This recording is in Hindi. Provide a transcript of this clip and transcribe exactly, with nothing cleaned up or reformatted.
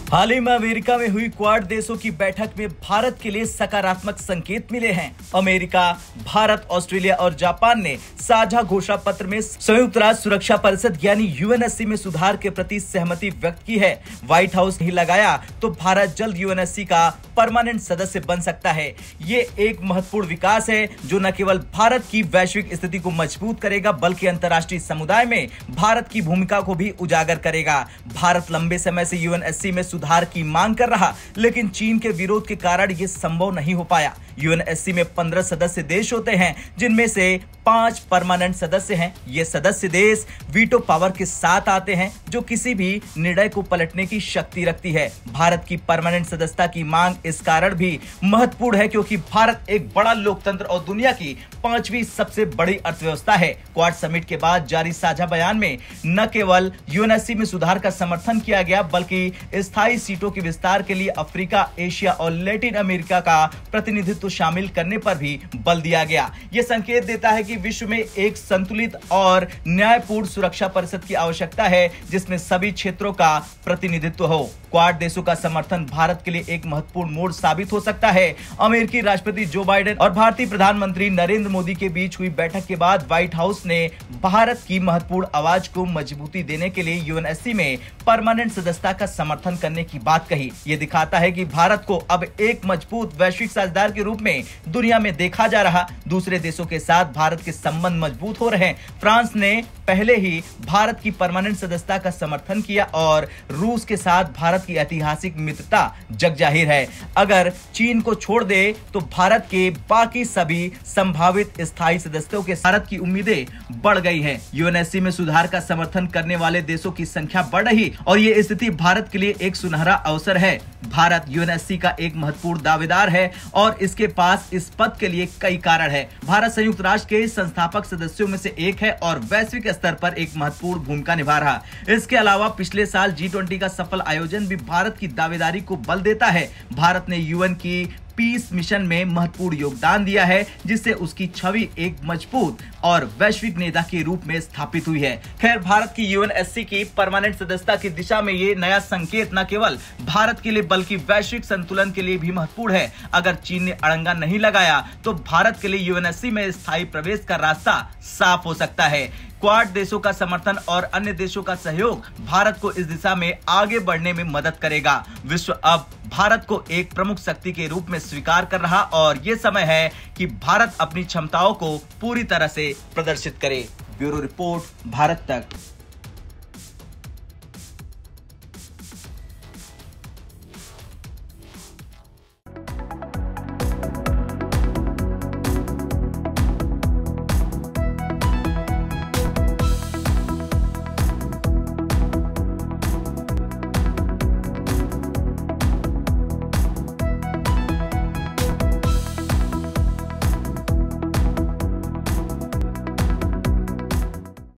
हाल ही में अमेरिका में हुई क्वाड देशों की बैठक में भारत के लिए सकारात्मक संकेत मिले हैं। अमेरिका, भारत, ऑस्ट्रेलिया और जापान ने साझा घोषणा पत्र में संयुक्त राष्ट्र सुरक्षा परिषद यानी यूएनएससी में सुधार के प्रति सहमति व्यक्त की है। व्हाइट हाउस नहीं लगाया तो भारत जल्द यूएनएससी का परमानेंट सदस्य बन सकता है। ये एक महत्वपूर्ण विकास है जो न केवल भारत की वैश्विक स्थिति को मजबूत करेगा बल्कि अंतर्राष्ट्रीय समुदाय में भारत की भूमिका को भी उजागर करेगा। भारत लंबे समय से यूएनएससी में सुधार की मांग कर रहा, लेकिन चीन के विरोध के कारण यह संभव नहीं हो पाया। यूएनएससी में पंद्रह सदस्य देश होते हैं, जिनमें से पांच परमानेंट सदस्य हैं। ये सदस्य देश वीटो पावर के साथ आते हैं, जो किसी भी निर्णय को पलटने की शक्ति रखती है। भारत की परमानेंट सदस्यता की मांग इस कारण भी महत्वपूर्ण है क्योंकि भारत एक बड़ा लोकतंत्र और दुनिया की पांचवी सबसे बड़ी अर्थव्यवस्था है। क्वाड समिट के बाद जारी साझा बयान में न केवल यूएनएससी में सुधार का समर्थन किया गया बल्कि स्थायी सीटों के विस्तार के लिए अफ्रीका, एशिया और लैटिन अमेरिका का प्रतिनिधित्व शामिल करने पर भी बल दिया गया। यह संकेत देता है कि विश्व में एक संतुलित और न्यायपूर्ण सुरक्षा परिषद की आवश्यकता है जिसमें सभी क्षेत्रों का प्रतिनिधित्व हो। क्वाड देशों का समर्थन भारत के लिए एक महत्वपूर्ण मोड़ साबित हो सकता है। अमेरिकी राष्ट्रपति जो बाइडेन और भारतीय प्रधानमंत्री नरेंद्र मोदी के बीच हुई बैठक के बाद व्हाइट हाउस ने भारत की महत्वपूर्ण आवाज को मजबूती देने के लिए यूएनएससी में परमानेंट सदस्यता का समर्थन करने की बात कही। यह दिखाता है कि भारत को अब एक मजबूत वैश्विक साझेदार के रूप में दुनिया में देखा जा रहा। दूसरे देशों के साथ भारत के संबंध मजबूत हो रहे हैं। फ्रांस ने पहले ही भारत की परमानेंट सदस्यता का समर्थन किया और रूस के साथ भारत की ऐतिहासिक मित्रता जग जाहिर है। अगर चीन को छोड़ दे तो भारत के बाकी सभी संभावित स्थायी सदस्यों के भारत की उम्मीदें बढ़ गई हैं। यूएनएससी में सुधार का समर्थन करने वाले देशों की संख्या बढ़ रही और ये स्थिति भारत के लिए एक सुनहरा अवसर है। भारत यूएनएससी का एक महत्वपूर्ण दावेदार है और इसके पास इस पद के लिए कई कारण है। भारत संयुक्त राष्ट्र के संस्थापक सदस्यों में से एक है और वैश्विक स्तर पर एक महत्वपूर्ण भूमिका निभा रहा। इसके अलावा पिछले साल जी ट्वेंटी का सफल आयोजन भी भारत की दावेदारी को बल देता है। भारत ने यूएन की पीस मिशन में महत्वपूर्ण योगदान दिया है जिससे उसकी छवि एक मजबूत और वैश्विक नेता के रूप में स्थापित हुई है। खैर, भारत की यूएनएससी की परमानेंट सदस्यता की दिशा में ये नया संकेत न केवल भारत के लिए बल्कि वैश्विक संतुलन के लिए भी महत्वपूर्ण है। अगर चीन ने अड़ंगा नहीं लगाया तो भारत के लिए यूएनएससी में स्थायी प्रवेश का रास्ता साफ हो सकता है। क्वाड देशों का समर्थन और अन्य देशों का सहयोग भारत को इस दिशा में आगे बढ़ने में मदद करेगा। विश्व अब भारत को एक प्रमुख शक्ति के रूप में स्वीकार कर रहा और ये समय है कि भारत अपनी क्षमताओं को पूरी तरह से प्रदर्शित करे। ब्यूरो रिपोर्ट, भारत तक।